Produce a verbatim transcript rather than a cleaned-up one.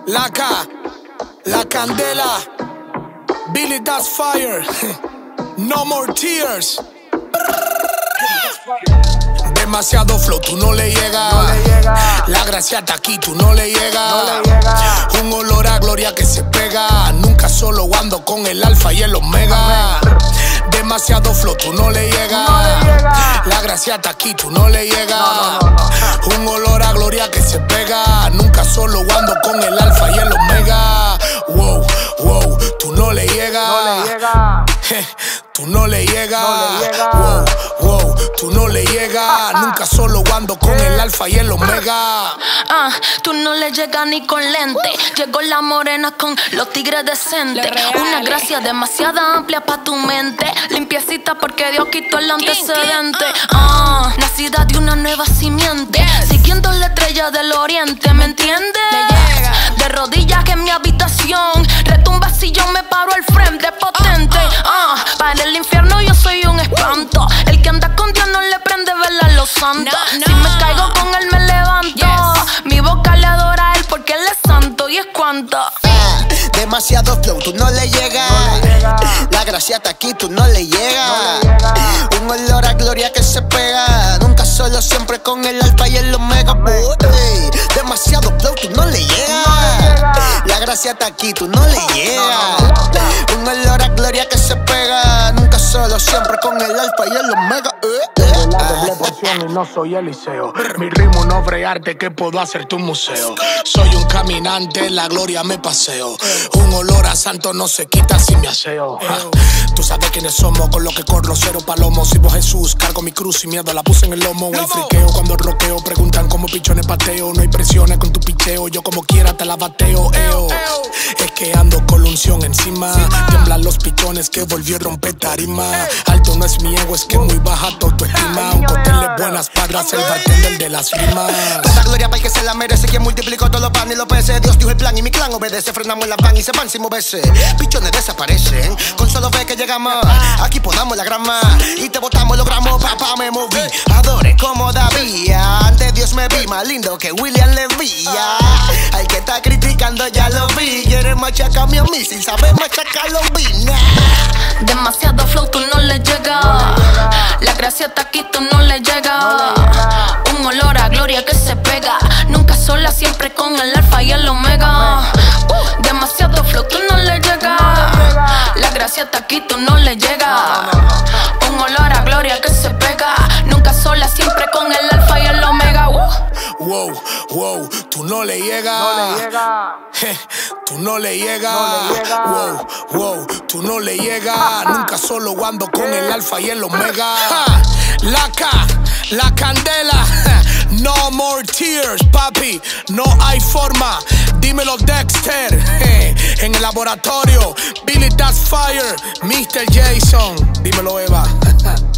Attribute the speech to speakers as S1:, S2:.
S1: La K, La Candela, Billy That's Fire, No More Tears. Demasiado flow, tú no le llegas.
S2: No le llega.
S1: La gracia está aquí, tú no le llegas.
S2: No le llega.
S1: Un olor a gloria que se pega. Nunca solo ando con el alfa y el omega. Demasiado flow, tú no le llegas.
S2: No le llega.
S1: La gracia está aquí, tú no le llegas.
S2: No, no, no, no.
S1: Un olor a gloria que se pega. Nunca solo ando con el alfa y el omega. Wow, wow, tú no le llegas.
S2: No le llega.
S1: Tú no le llegas.
S2: No le llega.
S1: Wow, wow, tú no le llegas. Nunca solo ando con el alfa y el omega.
S3: Ah, tú no le llegas ni con lente. Llegó la morena con los tigres decentes. Una gracia demasiado amplia pa' tu mente. Limpiecita porque Dios quitó el antecedente. Ah, nacida de una nueva simiente. Siguiendo la estrella del oriente, ¿me entiendes? De rodillas en mi habitación. Retumba si yo me paro al frente, potente. Ah, para el infierno yo soy un espanto. El que anda con Dios no le prende vela a los santos.
S4: No, no.
S3: Si me caigo con él me levanto.
S4: Yes.
S3: Mi boca le adora a él porque él es santo y es cuanto.
S5: Ah, demasiado flow, tú no le llegas.
S2: No le llega.
S5: La gracia está aquí, tú no le llegas.
S2: No le llega.
S5: Un olor a gloria que se pega. Nunca solo, siempre con el alfa y el omega. Ey, demasiado flow, tú no le llegas.
S2: No le llega.
S5: La gracia está aquí, tú no le llegas. Un olor a gloria que se pega. Nunca solo, siempre con el alfa y el omega. Eh, eh.
S1: La doble porción y no soy Eliseo. Mi ritmo no arte que puedo hacerte un museo. Soy un caminante, la gloria me paseo. Un olor a santo no se quita si me aseo. Ja. Tú sabes quiénes somos, con lo que corro cero palomos. Sirvo a Jesús, cargo mi cruz y miedo la puse en el lomo. El friqueo cuando roqueo, preguntan cómo pichones pateo. No hay presiones con tu picheo, yo como quiera te la bateo. Eo. Es que ando con la unción encima. Tiemblan los pichones que volvió a romper tarima. Alto no es mi ego, es que muy baja tu autoestima. Un cóctel de buenas padras, el bartender de las rimas.
S5: Toda gloria para el que se la merece, quien multiplicó todos los panes y los peces. Dios dijo el plan y mi clan obedece. Frenamos las van y se van sin moverse. Pichones desaparecen, con solo ve que llegamos. Aquí podamos la grama y te botamos los gramos. Papá me moví, adore como David. Ante Dios me vi más lindo que William Levy. Al que está criticando ya lo vi. Quiere machacarme a mí sin saber machacarlo bien.
S3: Demasiado flow, tú no le llegas. La gracia está aquí, tú no le llegas. Un olor a gloria que se pega. Nunca sola, siempre con el alfa y el omega. Uh, demasiado flow, tú no le llegas. La gracia está aquí, tú no le llegas. Un olor a gloria que se pega. Nunca sola, siempre con el alfa y el omega. Uh.
S1: Wow, wow, tú no le llegas.
S2: No le llega.
S1: Tú no le llegas.
S2: No le llega.
S1: Wow, wow, tú no le llegas. Nunca solo ando con el alfa y el omega. Ja, La K, La Candela. No more tears, papi. No hay forma. Dímelo, Dexter. En el laboratorio. Billy That's Fire. mister Jason. Dímelo, Eva.